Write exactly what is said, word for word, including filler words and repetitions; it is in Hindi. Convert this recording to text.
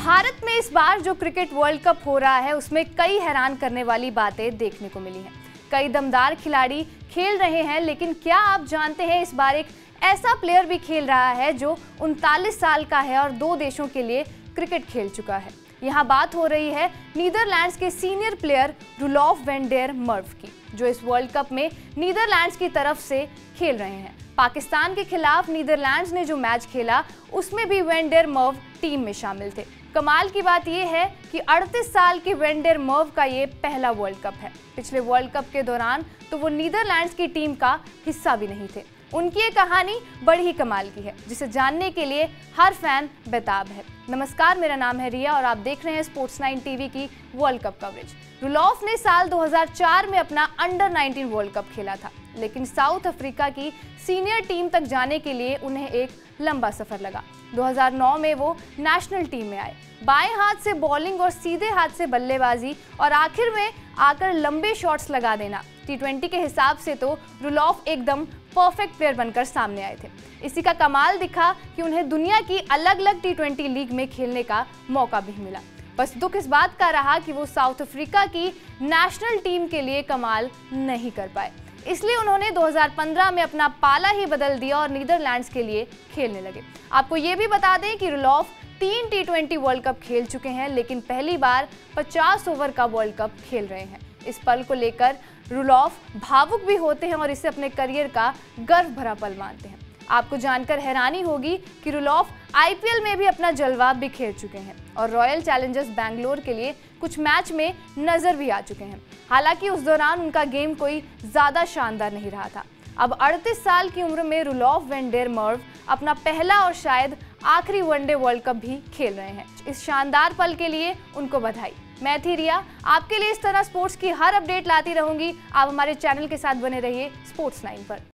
भारत में इस बार जो क्रिकेट वर्ल्ड कप हो रहा है उसमें कई हैरान करने वाली बातें देखने को मिली हैं। कई दमदार खिलाड़ी खेल रहे हैं, लेकिन क्या आप जानते हैं इस बार एक ऐसा प्लेयर भी खेल रहा है जो उनतालीस साल का है और दो देशों के लिए क्रिकेट खेल चुका है। यहाँ बात हो रही है नीदरलैंड्स के senior player Roelof van der Merwe की, जो इस वर्ल्ड कप में नीदरलैंड्स की तरफ से खेल रहे हैं। पाकिस्तान के खिलाफ नीदरलैंड्स ने जो मैच खेला उसमें भी वैन डेर मर्व टीम में शामिल थे। कमाल की बात यह है कि अड़तीस साल की वैन डेर मर्व का ये पहला वर्ल्ड कप है। पिछले वर्ल्ड कप के दौरान तो वो नीदरलैंड्स की टीम का हिस्सा भी नहीं थे। उनकी ये कहानी बड़ी ही कमाल की है, जिसे जानने के लिए हर फैन बेताब है। नमस्कार, मेरा नाम है रिया और आप देख रहे हैं स्पोर्ट्स नाइन टीवी की वर्ल्ड कप कवरेज। रूलॉफ ने साल दो हज़ार चार में अपना अंडर नाइनटीन वर्ल्ड कप खेला था, लेकिन साउथ अफ्रीका की सीनियर टीम तक जाने के लिए उन्हें एक लंबा सफर लगा। दो हज़ार नौ में वो नेशनल टीम में आए। बाएं हाथ से बॉलिंग और सीधे हाथ से बल्लेबाजी और आखिर में आकर लंबे शॉट्स लगा देना, टी ट्वेंटी के हिसाब से तो रूलॉफ एकदम परफेक्ट प्लेयर बनकर सामने आए थे। इसी का कमाल दिखा कि उन्हें दुनिया की अलग अलग टी ट्वेंटी लीग में खेलने का मौका भी मिला। बस दुख इस बात का रहा कि वो साउथ अफ्रीका की नेशनल टीम के लिए कमाल नहीं कर पाए, इसलिए उन्होंने दो हज़ार पंद्रह में अपना पाला ही बदल दिया और नीदरलैंड्स के लिए खेलने लगे। आपको ये भी बता दें कि रूलॉफ तीन टी ट्वेंटी वर्ल्ड कप खेल चुके हैं, लेकिन पहली बार पचास ओवर का वर्ल्ड कप खेल रहे हैं। इस पल को लेकर रूलॉफ भावुक भी होते हैं और इसे अपने करियर का गर्व भरा पल मानते हैं। आपको जानकर हैरानी होगी कि रूलॉफ आई पी एल में भी अपना जलवा बिखेर चुके हैं और रॉयल चैलेंजर्स बैंगलोर के लिए कुछ मैच में नजर भी आ चुके हैं। हालांकि उस दौरान उनका गेम कोई ज्यादा शानदार नहीं रहा था। अब अड़तीस साल की उम्र में रूलॉफ वैन डेर मर्व अपना पहला और शायद आखिरी वनडे वर्ल्ड कप भी खेल रहे हैं। इस शानदार पल के लिए उनको बधाई। मैं थी रिया, आपके लिए इस तरह स्पोर्ट्स की हर अपडेट लाती रहूंगी। आप हमारे चैनल के साथ बने रहिए स्पोर्ट्स नाइन पर।